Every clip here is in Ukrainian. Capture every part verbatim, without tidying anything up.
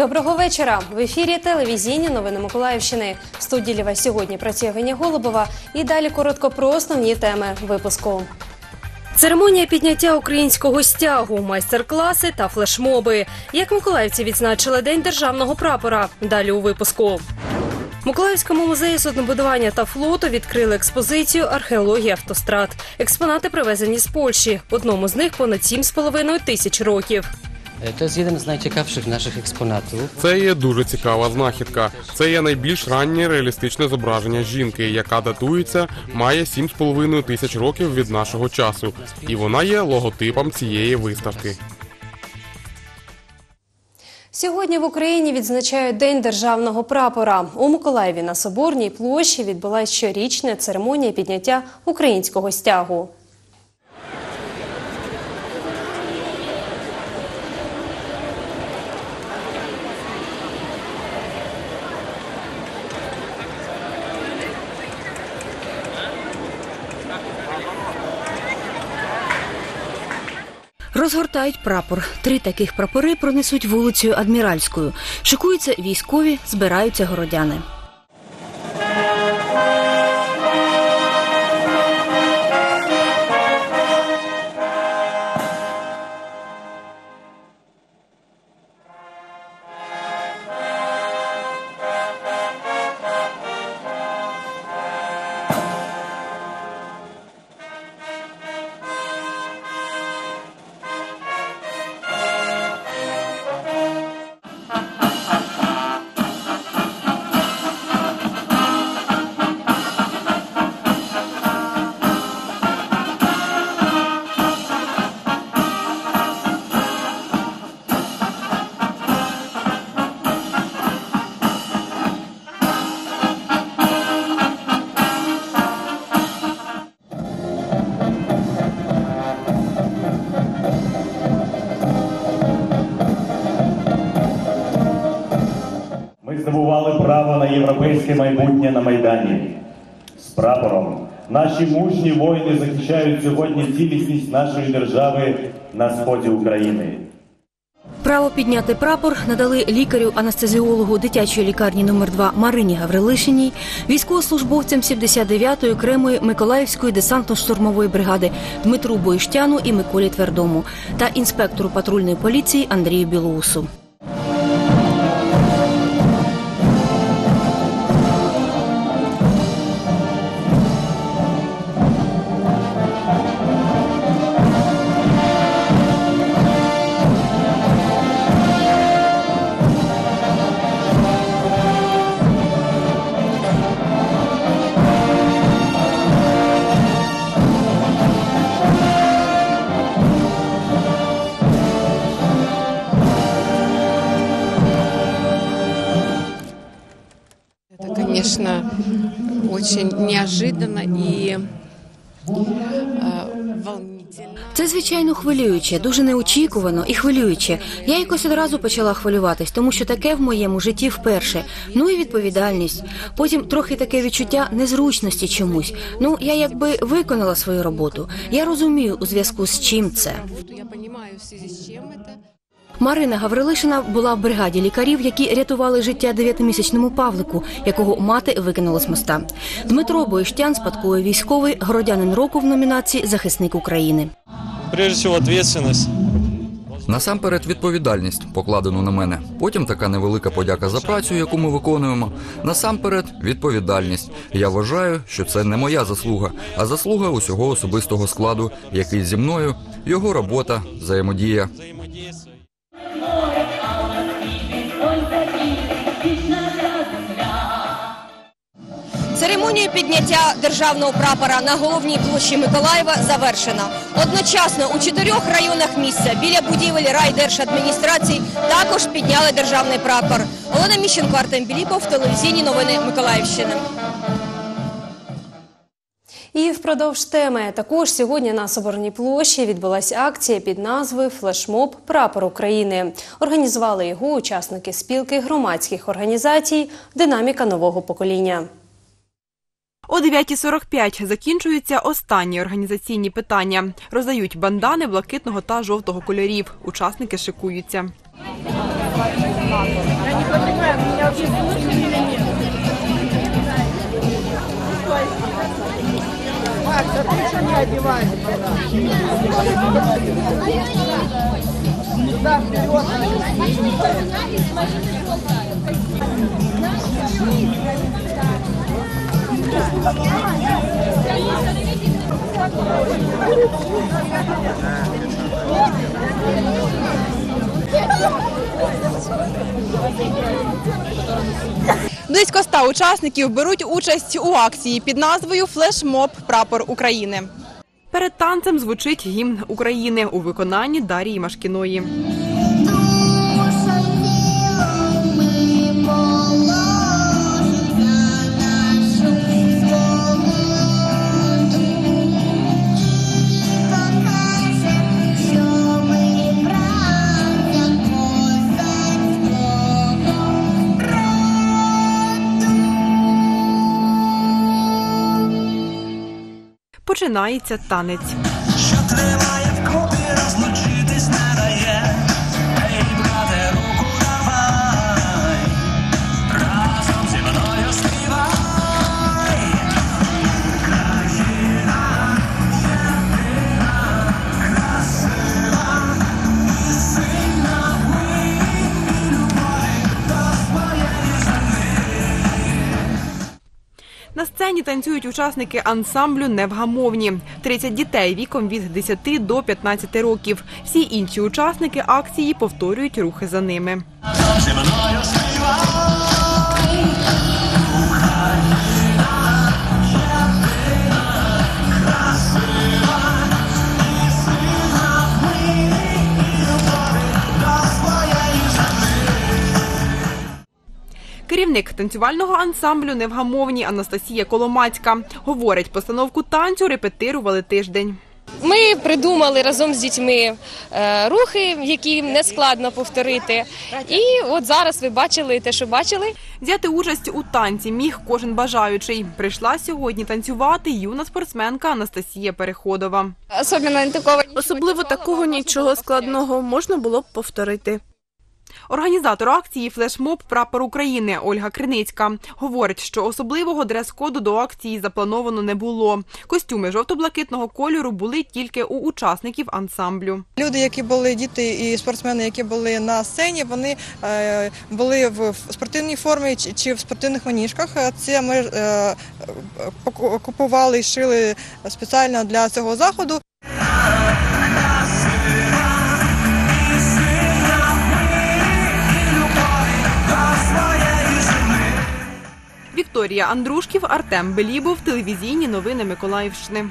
Доброго вечора! В ефірі телевізійні новини Миколаївщини. В студії для вас сьогодні працює Ганя Голубова. І далі коротко про основні теми випуску. Церемонія підняття українського стягу, майстер-класи та флешмоби. Як миколаївці відзначили День державного прапора. Далі у випуску. В Миколаївському музеї суднобудування та флоту відкрили експозицію «Археологія автострад». Експонати привезені з Польщі. Одному з них понад сім з половиною тисяч років. Це один з найцікавіших наших експонатів. Це є дуже цікава знахідка. Це є найбільш раннє реалістичне зображення жінки, яка датується, має сім з половиною тисяч років від нашого часу. І вона є логотипом цієї виставки. Сьогодні в Україні відзначають День державного прапора. У Миколаєві на Соборній площі відбулася щорічна церемонія підняття українського стягу. Розгортають прапор. Три таких прапори пронесуть вулицею Адміральською. Шикуються військові, збираються городяни. Здобували право на європейське майбутнє на Майдані. З прапором наші мужні воїни захищають сьогодні цілісність нашої держави на сході України. Право підняти прапор надали лікарю-анестезіологу дитячої лікарні номер два Марині Гаврилишиній, військовослужбовцям сімдесят дев'ятої окремої Миколаївської десантно-штурмової бригади Дмитру Бойштяну і Миколі Твердому та інспектору патрульної поліції Андрію Білоусу. Конечно, очень неожиданно и волнительно. Це, звичайно, хвилююче, дуже неочікувано і хвилююче. Я якось одразу почала хвилюватись, тому що таке в моєму житті вперше. Ну і відповідальність. Потім трохи таке відчуття незручності чомусь. Ну, я якби виконала свою роботу. Я розумію, у зв'язку з чим це. Я розумію, в зв'язку з чим це. Марина Гаврилишина була в бригаді лікарів, які рятували життя дев'ятимісячному Павлику, якого мати викинула з моста. Дмитро Бойштян, спадковий військовий, городянин року в номінації «Захисник України». Прежде всього, відповідальність. Насамперед відповідальність, покладену на мене. Потім така невелика подяка за працю, яку ми виконуємо. Насамперед відповідальність. Я вважаю, що це не моя заслуга, а заслуга усього особистого складу, який зі мною, його робота, взаємодія. Церемонія підняття державного прапора на головній площі Миколаєва завершена. Одночасно у чотирьох районах міста біля будівель райдержадміністрації також підняли державний прапор. Олена Міщенко, Артем Біліпов, телевізійні новини Миколаївщини. І впродовж теми. Також сьогодні на Соборній площі відбулася акція під назвою «Флешмоб. Прапор України». Організували його учасники спілки громадських організацій «Динаміка нового покоління». О дев'ятій сорок п'ять закінчуються останні організаційні питання. Роздають бандани блакитного та жовтого кольорів. Учасники шикуються. Близько ста учасників беруть участь у акції під назвою «Флешмоб. Прапор України». Перед танцем звучить гімн України у виконанні Дарії Машкіної. Починається танець. Що триває вкупі, розлучитись не дає. Ей, брате, руку давай, разом зі мною співай. Країна, єдина, красива і сильна в мирі любові до своєї землі. На сцені танцюють учасники ансамблю «Невгамовні». тридцять дітей віком від десяти до п'ятнадцяти років. Всі інші учасники акції повторюють рухи за ними. Зі мною співай. Керівник танцювального ансамблю «Невгамовні» Анастасія Коломацька. Говорить, постановку танцю репетирували тиждень. Ми придумали разом з дітьми е, рухи, які не складно повторити. І от зараз ви бачили те, що бачили. Взяти участь у танці міг кожен бажаючий. Прийшла сьогодні танцювати юна спортсменка Анастасія Переходова. Особливо такого нічого складного можна було б повторити. Організатор акції «Флешмоб. Прапор України» Ольга Криницька говорить, що особливого дрес-коду до акції заплановано не було. Костюми жовто-блакитного кольору були тільки у учасників ансамблю. Люди, які були, діти і спортсмени, які були на сцені, вони е, були в спортивній формі чи в спортивних маніжках. Це ми е, купували і шили спеціально для цього заходу. Вікторія Андрушків, Артем Белібов, телевізійні новини Миколаївщини.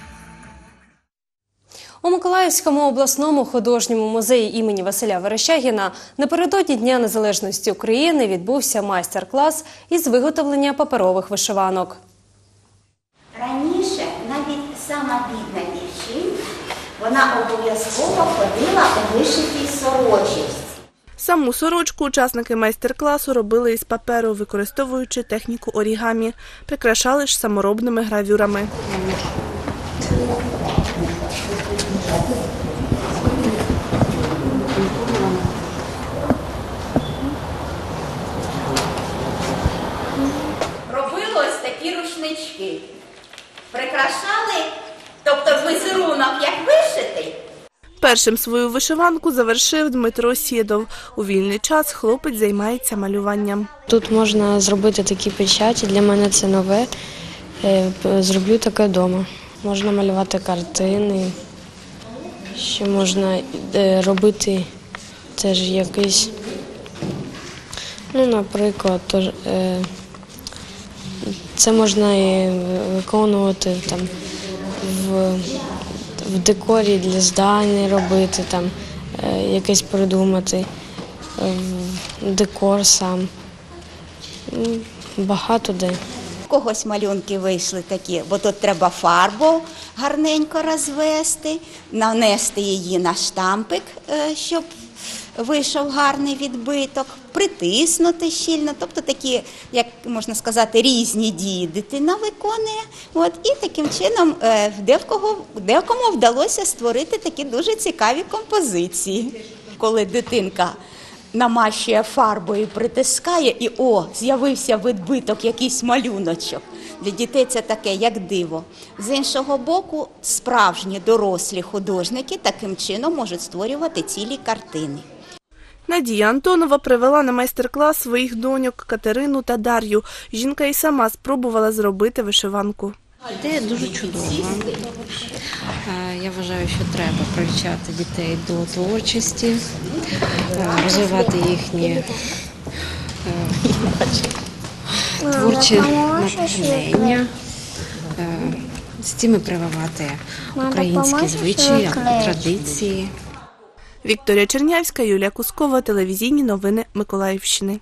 У Миколаївському обласному художньому музеї імені Василя Верещагіна напередодні Дня Незалежності України відбувся майстер-клас із виготовлення паперових вишиванок. Раніше навіть сама бідна дівчинка, вона обов'язково ходила у вишитій сорочці. Саму сорочку учасники майстер-класу робили із паперу, використовуючи техніку орігамі. Прикрашали ж саморобними гравюрами. Робили ось такі рушнички. Прикрашали, тобто візерунок як вишитий. Першим свою вишиванку завершив Дмитро Сєдов. У вільний час хлопець займається малюванням. Тут можна зробити такі печаті, для мене це нове. Зроблю таке вдома. Можна малювати картини, ще можна робити теж якийсь, ну, наприклад, тож, це можна і виконувати там в в декорі для здання робити, там, е, якесь придумати, е, декор сам, багато де. У когось малюнки вийшли такі, бо тут треба фарбу гарненько розвести, нанести її на штампик, е, щоб вийшов гарний відбиток, притиснути щільно, тобто такі, як можна сказати, різні дії дитина виконує. От, і таким чином декого, декому вдалося створити такі дуже цікаві композиції. Коли дитинка намащує фарбою, притискає і о, з'явився відбиток, якийсь малюночок. Для дітей це таке, як диво. З іншого боку, справжні дорослі художники таким чином можуть створювати цілі картини. Надія Антонова привела на майстер-клас своїх доньок Катерину та Дар'ю. Жінка і сама спробувала зробити вишиванку. Ідея дуже чудова. Я вважаю, що треба привчати дітей до творчості, розвивати їхні творчі натхнення, з цими прививати українські звичаї, традиції. Вікторія Чернявська, Юлія Кускова, телевізійні новини Миколаївщини.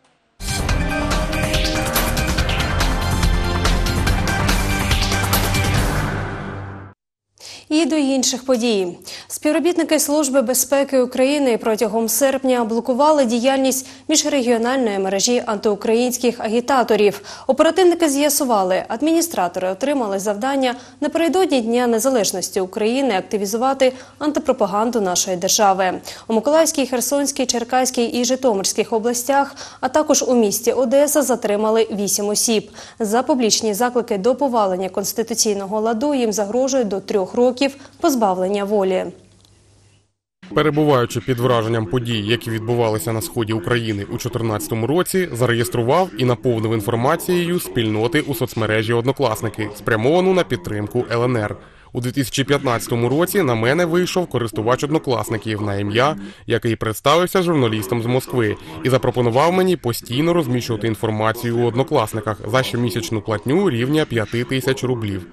І до інших подій. Співробітники Служби безпеки України протягом серпня блокували діяльність міжрегіональної мережі антиукраїнських агітаторів. Оперативники з'ясували, адміністратори отримали завдання напередодні Дня Незалежності України активізувати антипропаганду нашої держави. У Миколаївській, Херсонській, Черкаській і Житомирських областях, а також у місті Одеса затримали вісім осіб. За публічні заклики до повалення конституційного ладу їм загрожує до трьох років позбавлення волі. Перебуваючи під враженням подій, які відбувалися на сході України у дві тисячі чотирнадцятому році, зареєстрував і наповнив інформацією спільноти у соцмережі «Однокласники», спрямовану на підтримку Л Н Р. У дві тисячі п'ятнадцятому році на мене вийшов користувач «Однокласників» на ім'я, який представився журналістом з Москви і запропонував мені постійно розміщувати інформацію у «Однокласниках» за щомісячну платню рівня п'яти тисяч рублів.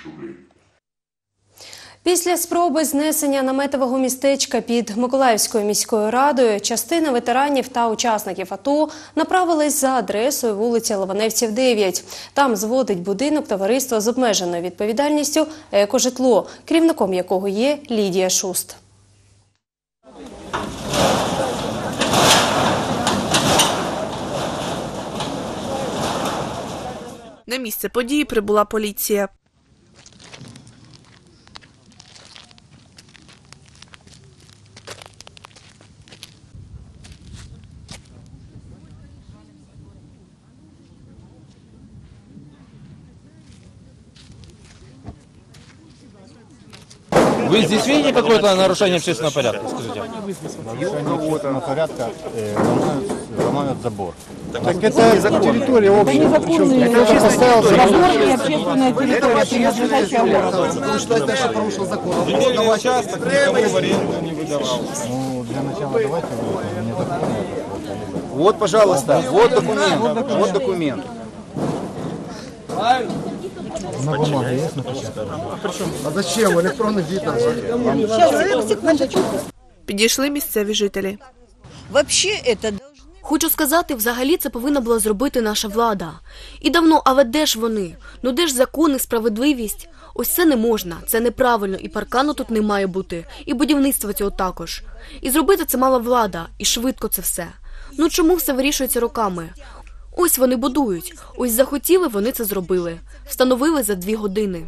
Після спроби знесення наметового містечка під Миколаївською міською радою частина ветеранів та учасників АТО направились за адресою вулиця Лаваневців, дев'ять. Там зводить будинок товариства з обмеженою відповідальністю «Екожитло», керівником якого є Лідія Шуст. На місце події прибула поліція. Вы здесь видите какое-то нарушение общественного порядка? Скажите. Нарушение общественного порядка э, ломают, ломают забор. Так, так это территория общая. Это поставил забор и общественная территория, принадлежащая городу. Потому что это что порушил закон. Земельный участок никому в аренду не выдавал. Ну, для начала давайте вы не законно. Вот, пожалуйста, вот документ. Вот документ. На бумаге есть напечатано? А зачем? Электронный вид. Підійшли місцеві жителі. Хочу сказати, взагалі це повинна була зробити наша влада. І давно, але де ж вони? Ну де ж закон і справедливість? Ось це не можна, це неправильно, і паркану тут не має бути, і будівництва цього також. І зробити це мала влада, і швидко це все. Ну чому все вирішується роками? Ось вони будують, ось захотіли, вони це зробили. Встановили за дві години.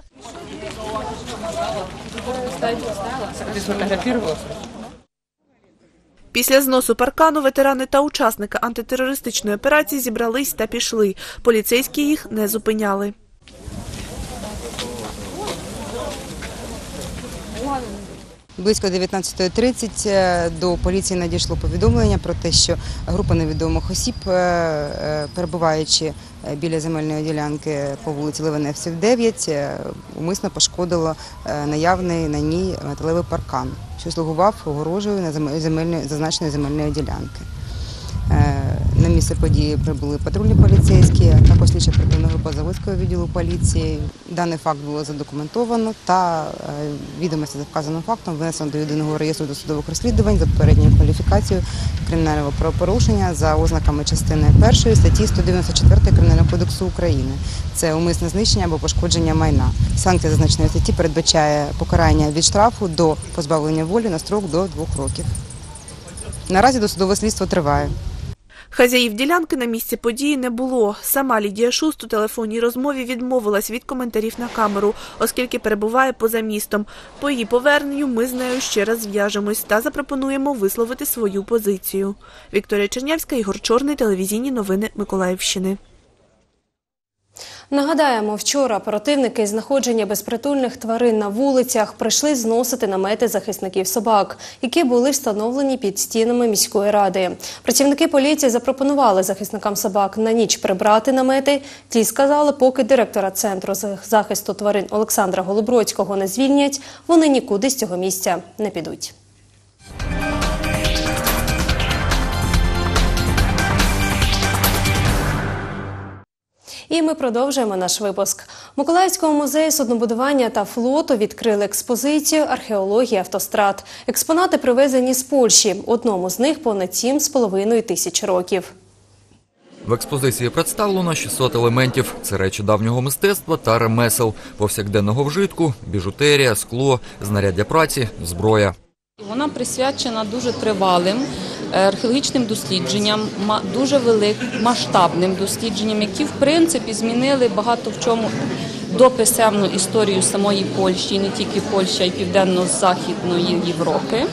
Після зносу паркану ветерани та учасники антитерористичної операції зібрались та пішли. Поліцейські їх не зупиняли. Близько дев'ятнадцятої тридцять до поліції надійшло повідомлення про те, що група невідомих осіб, перебуваючи біля земельної ділянки по вулиці Лаваневців, дев'ять, умисно пошкодила наявний на ній металевий паркан, що слугував огорожею зазначеної земельної ділянки. На місце події прибули патрульні поліцейські, також слідча оперативна група Заводського відділу поліції. Даний факт було задокументовано та відомості за вказаним фактом внесено до єдиного реєстру досудових розслідувань за попередньою кваліфікацією кримінального правопорушення за ознаками частини першої статті сто дев'яносто чотири Кримінального кодексу України. Це умисне знищення або пошкодження майна. Санкція зазначеної статті передбачає покарання від штрафу до позбавлення волі на строк до двох років. Наразі досудове слідство триває. Хазяїв ділянки на місці події не було. Сама Лідія Шуст у телефонній розмові відмовилась від коментарів на камеру, оскільки перебуває поза містом. По її поверненню ми з нею ще раз зв'яжемось та запропонуємо висловити свою позицію. Вікторія Чернявська, Ігор Чорний, телевізійні новини Миколаївщини. Нагадаємо, вчора оперативники із знаходження безпритульних тварин на вулицях прийшли зносити намети захисників собак, які були встановлені під стінами міської ради. Працівники поліції запропонували захисникам собак на ніч прибрати намети. Ті сказали, поки директора Центру захисту тварин Олександра Голубродського не звільнять, вони нікуди з цього місця не підуть. І ми продовжуємо наш випуск. В Миколаївському музеї суднобудування та флоту відкрили експозицію «Археологія автострад». Експонати привезені з Польщі. Одному з них понад сім з половиною тисяч років. В експозиції представлено шістсот елементів. Це речі давнього мистецтва та ремесел, повсякденного вжитку, біжутерія, скло, знаряддя праці, зброя. Вона присвячена дуже тривалим археологічним дослідженням, дуже великим масштабним дослідженням, які, в принципі, змінили багато в чому дописемну історію самої Польщі, і не тільки Польщі, а й Південно-Західної Європи.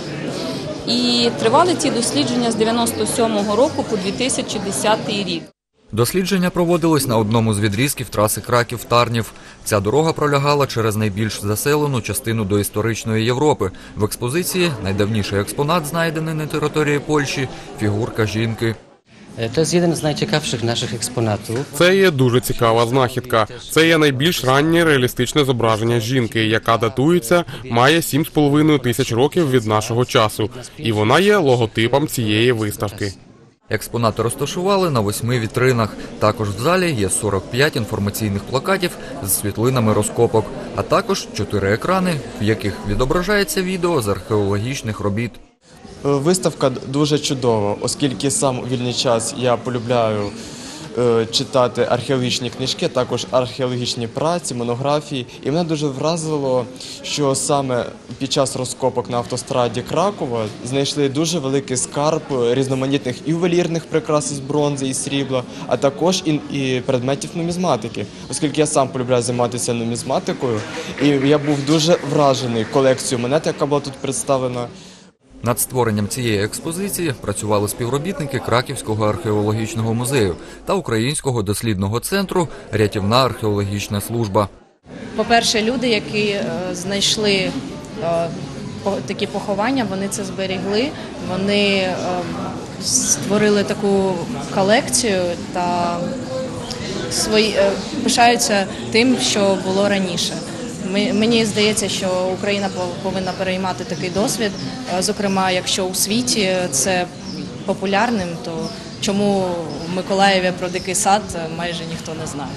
І тривали ці дослідження з дев'яносто сьомого року по дві тисячі десятий рік. Дослідження проводились на одному з відрізків траси Краків-Тарнів. Ця дорога пролягала через найбільш заселену частину доісторичної Європи. В експозиції найдавніший експонат, знайдений на території Польщі – фігурка жінки. To jest jeden z najciekawszych naszych eksponatów. Це є дуже цікава знахідка. Це є найбільш раннє реалістичне зображення жінки, яка датується, має сім з половиною тисяч років від нашого часу. І вона є логотипом цієї виставки. Експонати розташували на восьми вітринах. Також в залі є сорок п'ять інформаційних плакатів з світлинами розкопок, а також чотири екрани, в яких відображається відео з археологічних робіт. Виставка дуже чудова, оскільки сам у вільний час я полюбляю читати археологічні книжки, також археологічні праці, монографії. І мене дуже вразило, що саме під час розкопок на автостраді Кракова знайшли дуже великий скарб різноманітних ювелірних прикрас із бронзи і срібла, а також і, і предметів нумізматики. Оскільки я сам полюбляю займатися нумізматикою, і я був дуже вражений колекцією монет, яка була тут представлена. Над створенням цієї експозиції працювали співробітники Краківського археологічного музею та Українського дослідного центру «Рятівна археологічна служба». По-перше, люди, які е, знайшли е, по, такі поховання, вони це зберігли, вони е, створили таку колекцію та свої, е, пишаються тим, що було раніше. Мені здається, що Україна повинна переймати такий досвід. Зокрема, якщо у світі це популярним, то чому в Миколаєві про дикий сад майже ніхто не знає.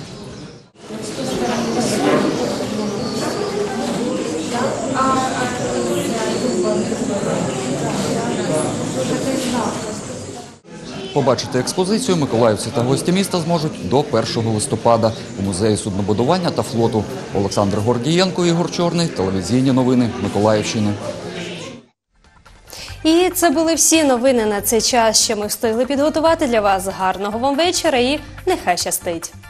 Побачити експозицію миколаївці та гості міста зможуть до першого листопада у музеї суднобудування та флоту. Олександр Гордієнко, Ігор Чорний, телевізійні новини Миколаївщини. І це були всі новини на цей час, що ми встигли підготувати для вас. Гарного вам вечора і нехай щастить!